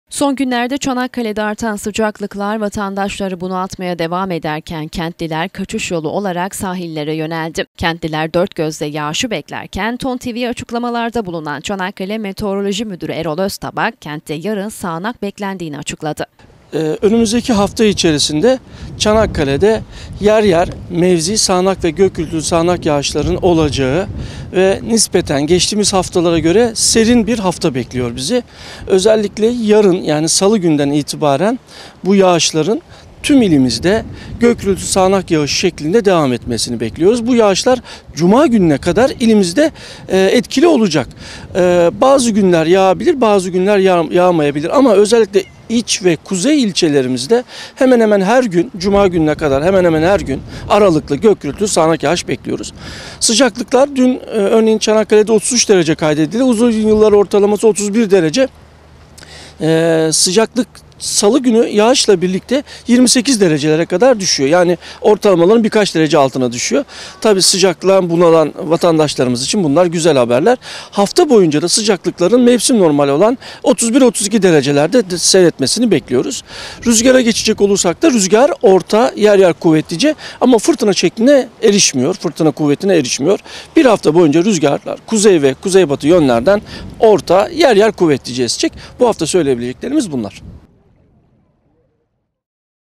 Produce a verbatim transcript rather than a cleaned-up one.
Son günlerde Çanakkale'de artan sıcaklıklar vatandaşları bunaltmaya devam ederken kentliler kaçış yolu olarak sahillere yöneldi. Kentliler dört gözle yağışı beklerken Ton T V'ye açıklamalarda bulunan Çanakkale Meteoroloji Müdürü Erol Öztabak, kentte yarın sağanak beklendiğini açıkladı. Ee, önümüzdeki hafta içerisinde Çanakkale'de yer yer mevzi sağanak ve gök gürültülü sağanak yağışların olacağı ve nispeten geçtiğimiz haftalara göre serin bir hafta bekliyor bizi. Özellikle yarın, yani salı günden itibaren bu yağışların tüm ilimizde gök gürültülü sağanak yağış şeklinde devam etmesini bekliyoruz. Bu yağışlar Cuma gününe kadar ilimizde e, etkili olacak. E, bazı günler yağabilir, bazı günler yağ, yağmayabilir ama özellikle iç ve kuzey ilçelerimizde hemen hemen her gün, Cuma gününe kadar hemen hemen her gün aralıklı gök gürültülü sağanak yağış bekliyoruz. Sıcaklıklar dün e, örneğin Çanakkale'de otuz üç derece kaydedildi. Uzun yıllar ortalaması otuz bir derece. E, sıcaklık Salı günü yağışla birlikte yirmi sekiz derecelere kadar düşüyor. Yani ortalamaların birkaç derece altına düşüyor. Tabii sıcaklığa bunalan vatandaşlarımız için bunlar güzel haberler. Hafta boyunca da sıcaklıkların mevsim normali olan otuz bir otuz iki derecelerde de seyretmesini bekliyoruz. Rüzgara geçecek olursak da rüzgar orta, yer yer kuvvetlice ama fırtına şekline erişmiyor. Fırtına kuvvetine erişmiyor. Bir hafta boyunca rüzgarlar kuzey ve kuzeybatı yönlerden orta, yer yer kuvvetlice esecek. Bu hafta söyleyebileceklerimiz bunlar.